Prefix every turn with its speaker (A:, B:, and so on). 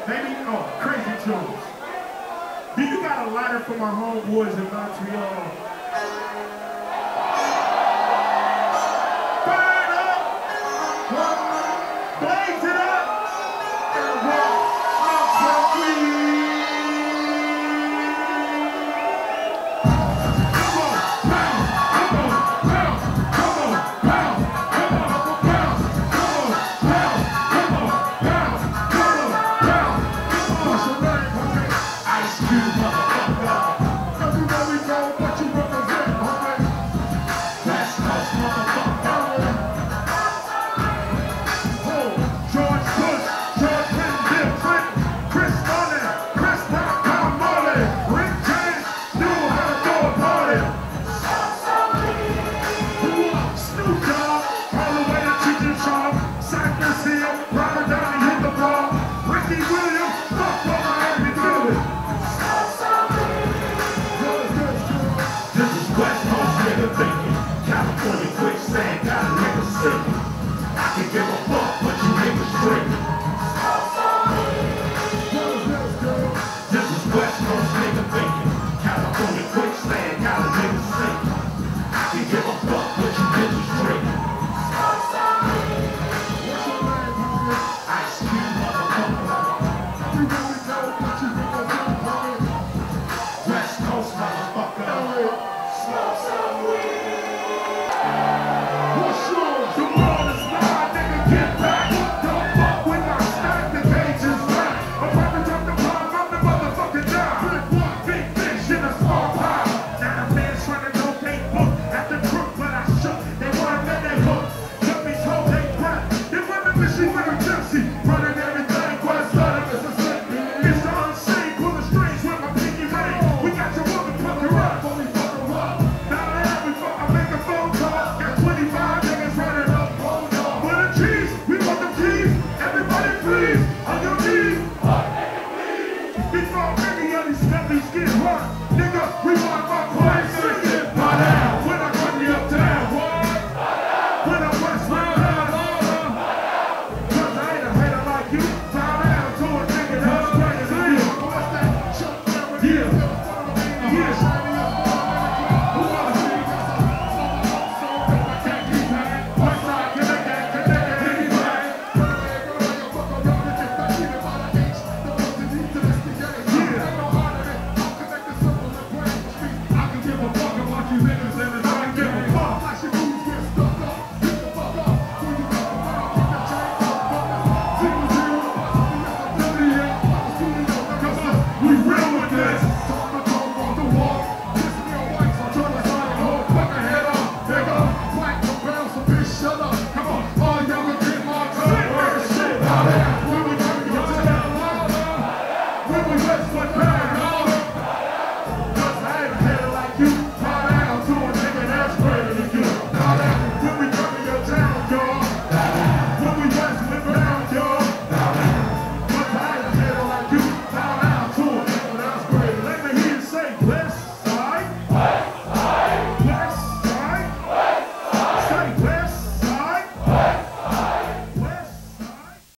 A: Maybe, oh, Crazy Tunes. Do you got a lighter for my homeboys in Montreal? Burn up! Blaze it up! And walk out for free! Come on, pound! Come on, pound! Come on, pound! Come on, pound! Come on, pound! Come on, pound! Come on, pound! Push your leg, homie! Ice Cube, motherfucker! Everywhere we go, what you represent, homie? West Coast, motherfucker! Oh, George Bush, George Penn, Bill Clinton, Chris Mullin, Chris Rock, Tom Mullin, Rick James knew how to throw a party. Snoop Dogg, all the way to Chicken Shaw, Cypress Hill, Robert Downey hit the ball, Ricky Williams, fuck what Miami doing. This is West Coast nigga thinking, California quicksand, got a nigga singing. I can give a fuck.